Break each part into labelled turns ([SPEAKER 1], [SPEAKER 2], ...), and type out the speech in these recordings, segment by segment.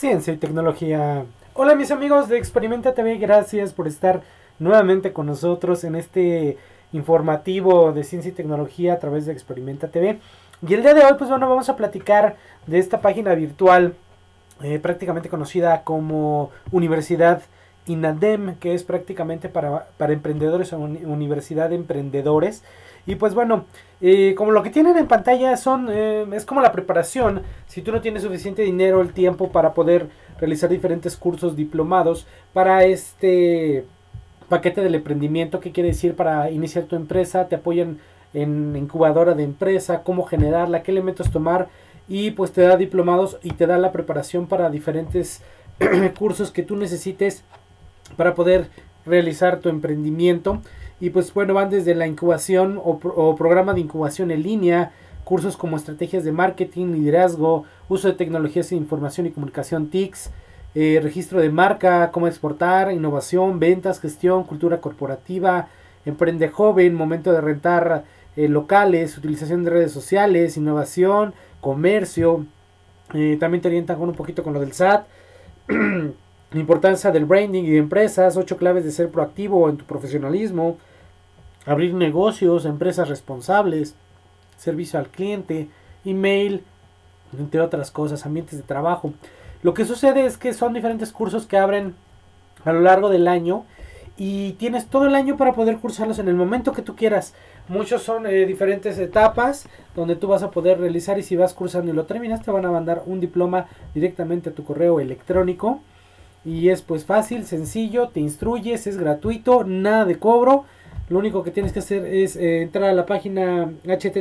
[SPEAKER 1] Ciencia y tecnología. Hola mis amigos de Experimenta TV, gracias por estar nuevamente con nosotros en este informativo de ciencia y tecnología a través de Experimenta TV. Y el día de hoy pues bueno, vamos a platicar de esta página virtual prácticamente conocida como Universidad INADEM, que es prácticamente para emprendedores o universidad de emprendedores. Y pues bueno, como lo que tienen en pantalla es como la preparación. Si tú no tienes suficiente dinero, el tiempo para poder realizar diferentes cursos diplomados para este paquete del emprendimiento, ¿qué quiere decir? Para iniciar tu empresa, te apoyan en incubadora de empresa, cómo generarla, qué elementos tomar, y pues te da diplomados y te da la preparación para diferentes cursos que tú necesites para poder realizar tu emprendimiento. Y pues bueno, van desde la incubación o programa de incubación en línea, cursos como estrategias de marketing, liderazgo, uso de tecnologías de información y comunicación TICs, registro de marca, cómo exportar, innovación, ventas, gestión, cultura corporativa, emprende joven, momento de rentar locales, utilización de redes sociales, innovación, comercio. También te orientan con un poquito con lo del SAT. La importancia del branding y de empresas, 8 claves de ser proactivo en tu profesionalismo, abrir negocios, empresas responsables, servicio al cliente, email, entre otras cosas, ambientes de trabajo. Lo que sucede es que son diferentes cursos que abren a lo largo del año y tienes todo el año para poder cursarlos en el momento que tú quieras. Muchos son diferentes etapas donde tú vas a poder realizar, y si vas cursando y lo terminas te van a mandar un diploma directamente a tu correo electrónico. Y es pues fácil, sencillo, te instruyes, es gratuito, nada de cobro. Lo único que tienes que hacer es entrar a la página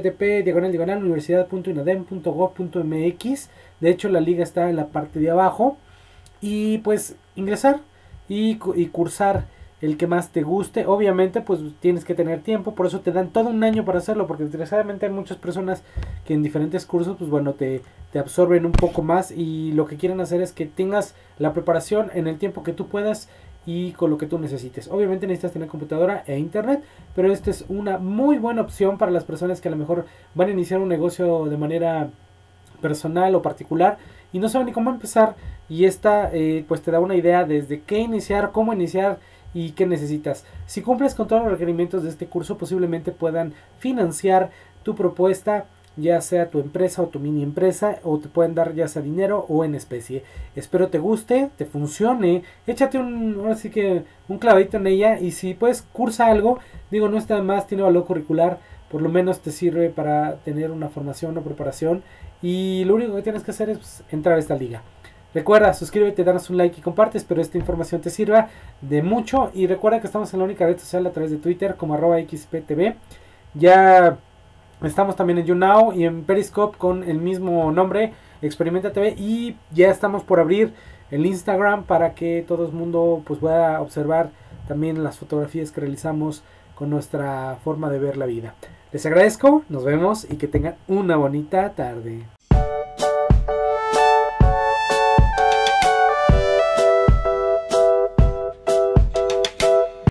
[SPEAKER 1] http://universidad.inadem.gov.mx. De hecho la liga está en la parte de abajo. Y pues ingresar y cursar el que más te guste. Obviamente pues tienes que tener tiempo, por eso te dan todo un año para hacerlo, porque desgraciadamente hay muchas personas que en diferentes cursos pues bueno te absorben un poco más, y lo que quieren hacer es que tengas la preparación en el tiempo que tú puedas y con lo que tú necesites. Obviamente necesitas tener computadora e internet, pero esta es una muy buena opción para las personas que a lo mejor van a iniciar un negocio de manera personal o particular y no saben ni cómo empezar, y esta pues te da una idea desde qué iniciar, cómo iniciar y qué necesitas. Si cumples con todos los requerimientos de este curso, posiblemente puedan financiar tu propuesta, ya sea tu empresa o tu mini empresa, o te pueden dar ya sea dinero o en especie. Espero te guste, te funcione, échate así que un clavadito en ella, y si puedes cursa algo, digo, no está más, tiene valor curricular, por lo menos te sirve para tener una formación o preparación, y lo único que tienes que hacer es pues, entrar a esta liga. Recuerda, suscríbete, danos un like y comparte. Espero esta información te sirva de mucho. Y recuerda que estamos en la única red social a través de Twitter como @xptv. Ya estamos también en YouNow y en Periscope con el mismo nombre, Experimenta TV. Y ya estamos por abrir el Instagram para que todo el mundo pues pueda observar también las fotografías que realizamos con nuestra forma de ver la vida. Les agradezco, nos vemos y que tengan una bonita tarde.